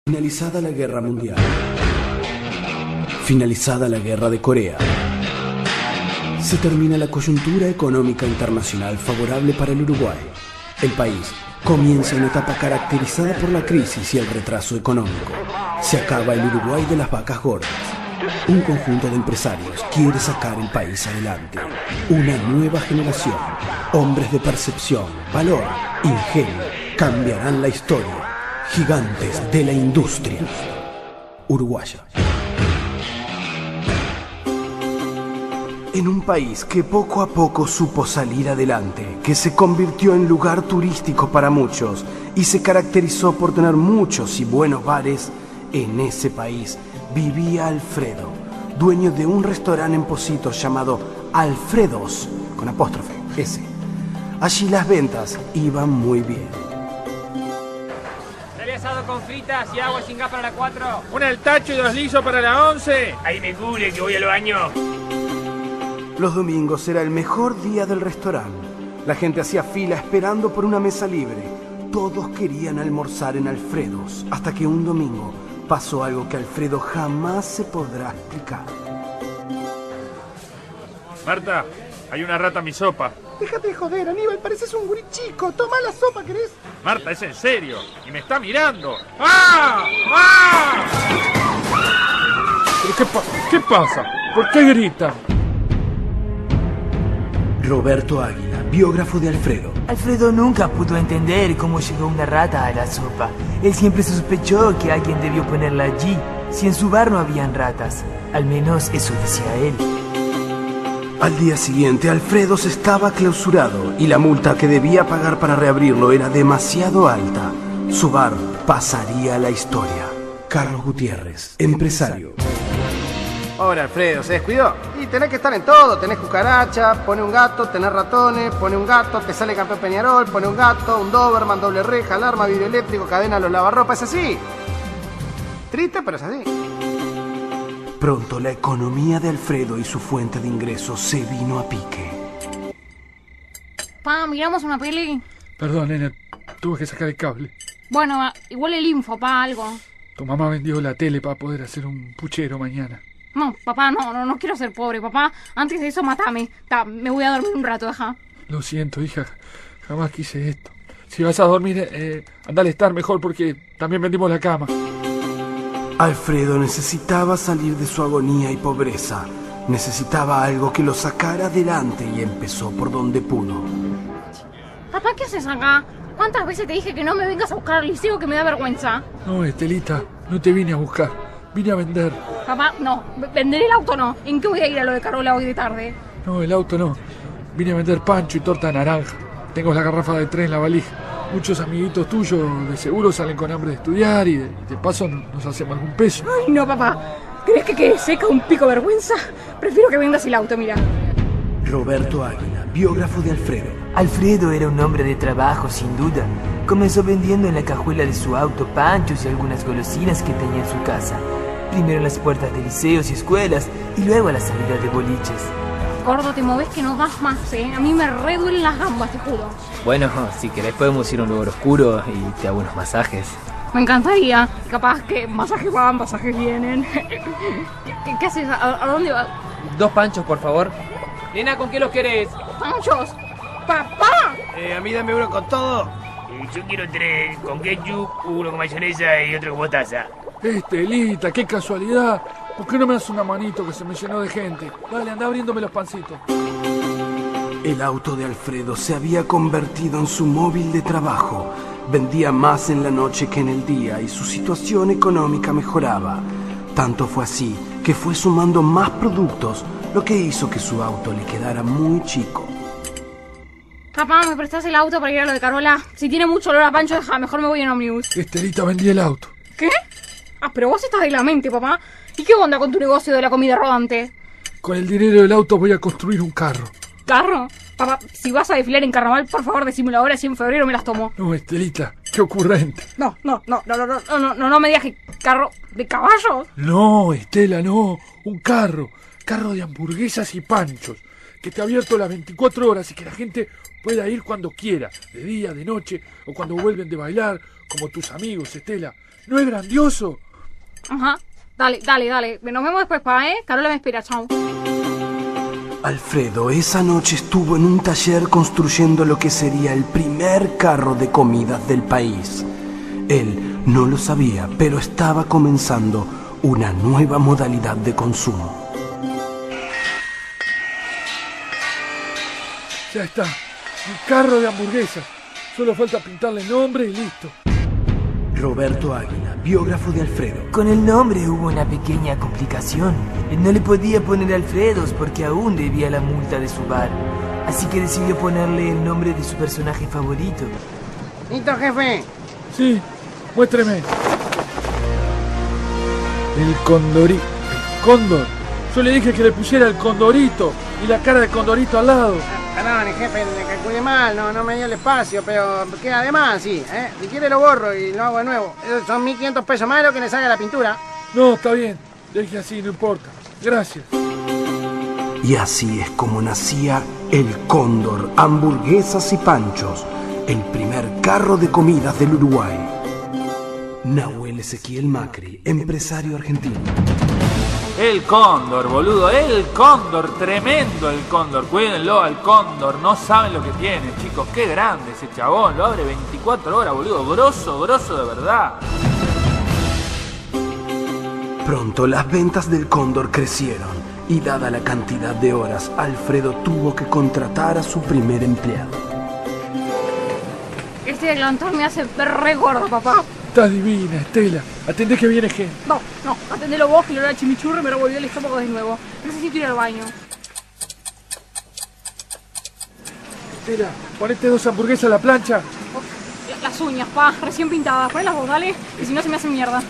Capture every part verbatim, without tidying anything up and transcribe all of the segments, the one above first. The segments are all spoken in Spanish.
Finalizada la Guerra Mundial. Finalizada la Guerra de Corea. Se termina la coyuntura económica internacional favorable para el Uruguay. El país comienza una etapa caracterizada por la crisis y el retraso económico. Se acaba el Uruguay de las vacas gordas. Un conjunto de empresarios quiere sacar el país adelante. Una nueva generación, hombres de percepción, valor, ingenio, cambiarán la historia. Gigantes de la industria uruguaya. En un país que poco a poco supo salir adelante, que se convirtió en lugar turístico para muchos y se caracterizó por tener muchos y buenos bares, en ese país vivía Alfredo, dueño de un restaurante en Pocitos llamado Alfredos, con apóstrofe, S. Allí las ventas iban muy bien. Asado con fritas y agua sin gas para la cuatro. Una al tacho y dos lisos para la once. Ahí me cubre que voy al baño. Los domingos era el mejor día del restaurante. La gente hacía fila esperando por una mesa libre. Todos querían almorzar en Alfredos, hasta que un domingo pasó algo que Alfredo jamás se podrá explicar. Marta, hay una rata en mi sopa. Déjate de joder, Aníbal, pareces un gurí chico. Toma la sopa, ¿querés? Marta, es en serio. Y me está mirando. ¡Ah! ¡Ah! ¿Pero qué, pa qué pasa? ¿Por qué grita? Roberto Águila, biógrafo de Alfredo. Alfredo nunca pudo entender cómo llegó una rata a la sopa. Él siempre sospechó que alguien debió ponerla allí, si en su bar no habían ratas. Al menos eso decía él. Al día siguiente, Alfredos estaba clausurado y la multa que debía pagar para reabrirlo era demasiado alta. Su bar pasaría a la historia. Carlos Gutiérrez, empresario. Ahora, Alfredo, ¿se descuidó? Y tenés que estar en todo. Tenés cucaracha, pone un gato, tenés ratones, pone un gato, te sale campeón Peñarol, pone un gato, un Doberman, doble reja, alarma, vidrio eléctrico, cadena a los lavarropas. Es así. Triste, pero es así. Pronto la economía de Alfredo y su fuente de ingresos se vino a pique. Pa, ¿miramos una peli? Perdón, nena, tuve que sacar el cable. Bueno, igual el info, pa, algo. Tu mamá vendió la tele para poder hacer un puchero mañana. No, papá, no, no, no quiero ser pobre, papá. Antes de eso, matame. Ta, me voy a dormir un rato, deja. Lo siento, hija, jamás quise esto. Si vas a dormir, eh, anda al estar mejor porque también vendimos la cama. Alfredo necesitaba salir de su agonía y pobreza. Necesitaba algo que lo sacara adelante y empezó por donde pudo. Papá, ¿qué haces acá? ¿Cuántas veces te dije que no me vengas a buscar al liceo, que me da vergüenza? No, Estelita, no te vine a buscar. Vine a vender. Papá, no. Vender el auto no. ¿En qué voy a ir a lo de Carola hoy de tarde? No, el auto no. Vine a vender pancho y torta de naranja. Tengo la garrafa de tres en la valija. Muchos amiguitos tuyos de seguro salen con hambre de estudiar y de, de paso nos hacemos algún peso. Ay, no, papá. ¿Crees que quede seca un pico de vergüenza? Prefiero que vendas el auto, mira. Roberto Águila, biógrafo de Alfredo. Alfredo era un hombre de trabajo, sin duda. Comenzó vendiendo en la cajuela de su auto panchos y algunas golosinas que tenía en su casa. Primero en las puertas de liceos y escuelas y luego a la salida de boliches. Gordo, te moves que no das más, ¿eh? A mí me re duelen las gambas, te juro. Bueno, si querés podemos ir a un lugar oscuro y te hago unos masajes. Me encantaría. Capaz que masajes van, masajes vienen. ¿Qué, qué, qué haces? ¿A, ¿A dónde vas? Dos panchos, por favor. Nena, ¿con qué los querés? ¡Panchos! ¡Papá! Eh, a mí dame uno con todo. Eh, yo quiero tres con ketchup, uno con mayonesa y otro con mostaza. Estelita, qué casualidad. ¿Por qué no me das una manito que se me llenó de gente? Dale, anda abriéndome los pancitos. El auto de Alfredo se había convertido en su móvil de trabajo. Vendía más en la noche que en el día y su situación económica mejoraba. Tanto fue así que fue sumando más productos, lo que hizo que su auto le quedara muy chico. Papá, ¿me prestás el auto para ir a lo de Carola? Si tiene mucho olor a pancho, deja, mejor me voy en ómnibus. Estelita, vendí el auto. ¿Qué? Ah, pero vos estás de la mente, papá. ¿Y qué onda con tu negocio de la comida rodante? Con el dinero del auto voy a construir un carro. ¿Carro? Papá, si vas a desfilar en carnaval, por favor decímelo ahora, si en febrero me las tomo. No, Estelita, qué ocurrente. No, no, no, no, no, no, no, no, no me digas que carro de caballos. No, Estela, no. Un carro. Carro de hamburguesas y panchos. Que esté abierto las veinticuatro horas y que la gente pueda ir cuando quiera. De día, de noche o cuando vuelven de bailar, como tus amigos, Estela. ¿No es grandioso? Ajá. Dale, dale, dale. Nos vemos después, pa, ¿eh? Carola me espera, chao. Alfredo esa noche estuvo en un taller construyendo lo que sería el primer carro de comidas del país. Él no lo sabía, pero estaba comenzando una nueva modalidad de consumo. Ya está. Mi carro de hamburguesas. Solo falta pintarle nombre y listo. Roberto Águila, biógrafo de Alfredo. Con el nombre hubo una pequeña complicación. Él no le podía poner Alfredos porque aún debía la multa de su bar. Así que decidió ponerle el nombre de su personaje favorito. ¿Listo, jefe? Sí, muéstreme. El condorí. El cóndor. Yo le dije que le pusiera el condorito y la cara de condorito al lado. Perdón, jefe, le calculé mal, no, no me dio el espacio, pero queda de más, sí, ¿eh? Si quiere lo borro y lo hago de nuevo. Esos son mil quinientos pesos más de lo que le salga la pintura. No, está bien. Deje así, no importa. Gracias. Y así es como nacía el Cóndor, hamburguesas y panchos, el primer carro de comidas del Uruguay. Nahuel Ezequiel Macri, empresario argentino. El cóndor, boludo, el cóndor, tremendo el cóndor, cuídenlo al cóndor, no saben lo que tiene, chicos, qué grande ese chabón, lo abre veinticuatro horas, boludo, grosso, grosso de verdad. Pronto las ventas del Cóndor crecieron y dada la cantidad de horas, Alfredo tuvo que contratar a su primer empleado. Este delantal me hace re gordo, papá. Estás divina, Estela. Atendé que viene gente. No, no, atendelo vos, que lo la chimichurri y me revolvió el estómago de nuevo. Necesito ir al baño. Estela, ponete dos hamburguesas a la plancha. Uf, las uñas, pa, recién pintadas. Ponlas vos, dale, que si no se me hacen mierda.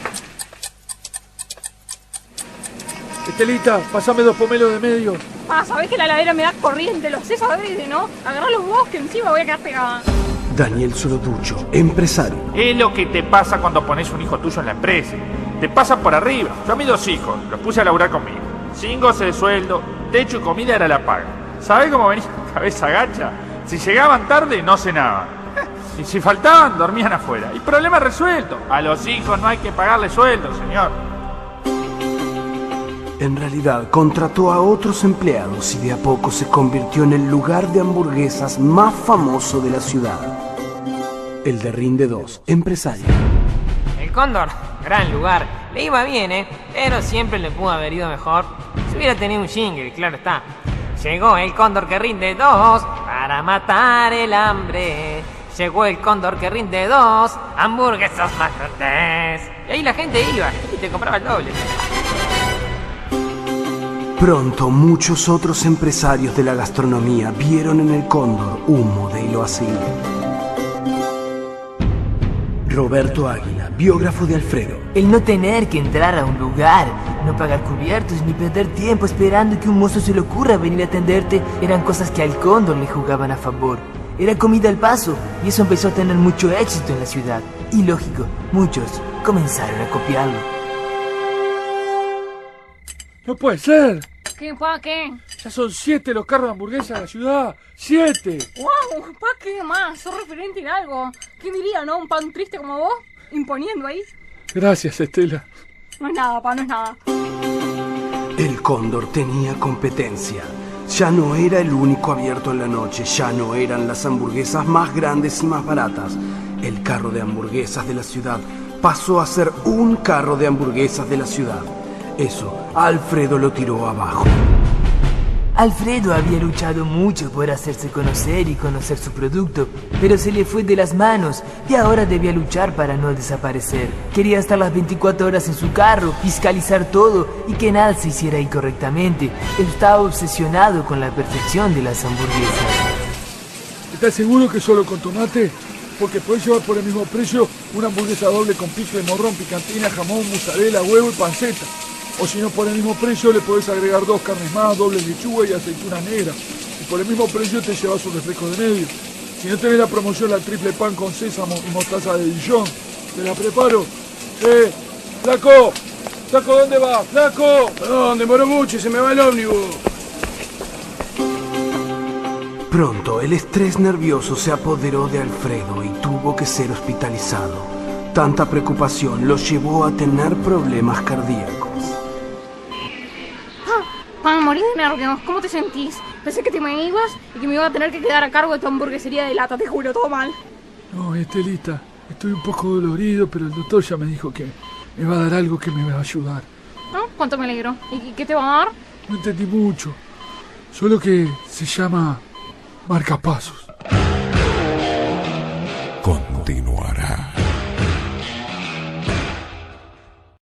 Estelita, pasame dos pomelos de medio. Pa, sabés que la heladera me da corriente, lo sé, sabés, ¿no? Agarralos vos, que encima voy a quedar pegada. Daniel Soroducho, empresario. Es lo que te pasa cuando pones un hijo tuyo en la empresa. Te pasa por arriba. Yo a mis dos hijos los puse a laburar conmigo. Sin goce de sueldo, techo y comida era la paga. ¿Sabés cómo venía cabeza gacha? Si llegaban tarde, no cenaban. Y si faltaban, dormían afuera. Y problema resuelto. A los hijos no hay que pagarle sueldo, señor. En realidad, contrató a otros empleados y de a poco se convirtió en el lugar de hamburguesas más famoso de la ciudad. El de Rinde dos, empresario. El Cóndor, gran lugar. Le iba bien, ¿eh? Pero siempre le pudo haber ido mejor si hubiera tenido un jingle, claro está. Llegó el Cóndor que rinde dos para matar el hambre. Llegó el Cóndor que rinde dos hamburguesas más grandes. Y ahí la gente iba y te compraba el doble. Pronto muchos otros empresarios de la gastronomía vieron en el Cóndor un modelo a seguir. Roberto Águila, biógrafo de Alfredo. El no tener que entrar a un lugar, no pagar cubiertos ni perder tiempo esperando que un mozo se le ocurra venir a atenderte eran cosas que al Cóndor le jugaban a favor. Era comida al paso y eso empezó a tener mucho éxito en la ciudad. Y lógico, muchos comenzaron a copiarlo. No puede ser. ¿Qué, pa, qué? Ya son siete los carros de hamburguesas de la ciudad. ¡Siete! ¡Wow! Pa, ¿qué más? Sos referente en algo. ¿Quién diría, no? Un pan triste como vos, imponiendo ahí. Gracias, Estela. No es nada, pa, no es nada. El Cóndor tenía competencia. Ya no era el único abierto en la noche, ya no eran las hamburguesas más grandes y más baratas. El carro de hamburguesas de la ciudad pasó a ser un carro de hamburguesas de la ciudad. Eso, Alfredo lo tiró abajo. Alfredo había luchado mucho por hacerse conocer y conocer su producto, pero se le fue de las manos y ahora debía luchar para no desaparecer. Quería estar las veinticuatro horas en su carro, fiscalizar todo y que nada se hiciera incorrectamente. Estaba obsesionado con la perfección de las hamburguesas. ¿Estás seguro que solo con tomate? Porque podés llevar por el mismo precio una hamburguesa doble con pico de morrón, picantina, jamón, mozzarella, huevo y panceta. O si no, por el mismo precio le podés agregar dos carnes más, doble lechuga y aceituna negra. Y por el mismo precio te llevas un refresco de medio. Si no tenés la promoción, la triple pan con sésamo y mostaza de Dijon, ¿te la preparo? ¡Eh! ¡Flaco! ¡Flaco, ¿dónde vas? ¡Flaco! Perdón, demoró mucho y se me va el ómnibus. Pronto el estrés nervioso se apoderó de Alfredo y tuvo que ser hospitalizado. Tanta preocupación los llevó a tener problemas cardíacos. Ah, para morir de nervios, ¿cómo te sentís? Pensé que te me ibas y que me iba a tener que quedar a cargo de tu hamburguesería de lata, te juro, todo mal. No, Estelita, estoy un poco dolorido, pero el doctor ya me dijo que me va a dar algo que me va a ayudar. ¿No? ¿Cuánto me alegro? ¿Y qué te va a dar? No entendí mucho, solo que se llama marcapasos. Continuará.